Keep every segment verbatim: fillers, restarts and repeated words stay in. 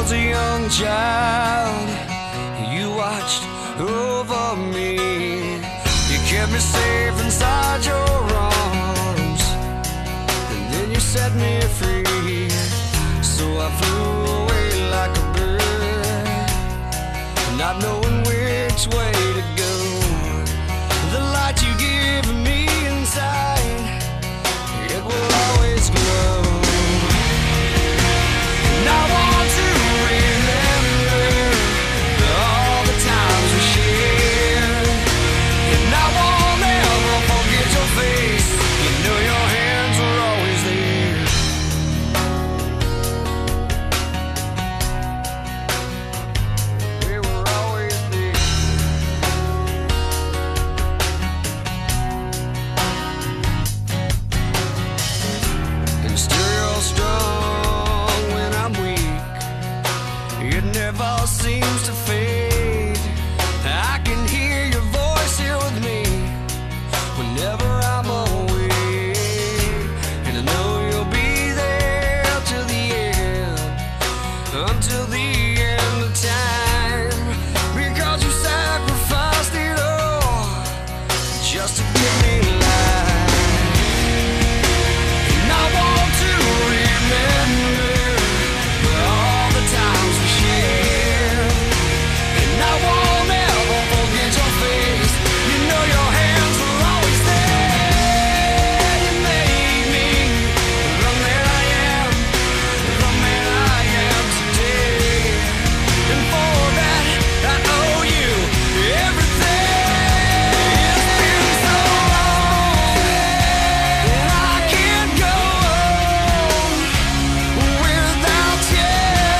was a young child, you watched over me. You kept me safe inside your arms, and then you set me free. So I flew away like a bird, not knowing which way to go. The light you give me inside, it will always glow. And I want to remember all the times we shared, and I won't ever forget your face. You know your hands were always there. They were always there. And still you're strong when I'm weak. It never seems to fade. I can hear your voice here with me whenever I'm away, and I know you'll be there till the end, until the end of time, because you sacrificed it all just to give me life. And I want to remember all the times we shared, and I won't ever forget your face. You know your hands were always there. You made me the man I am, the man I am today. And for that I owe you everything. It's been so long, and I can't go on without you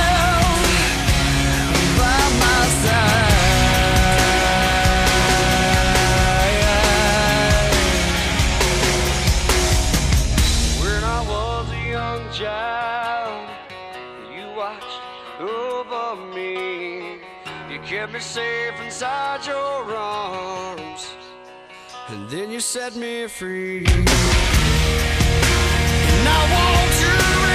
by my side. When I was a young child, you watched over me. You kept me safe inside your arms, and then you set me free. And I want to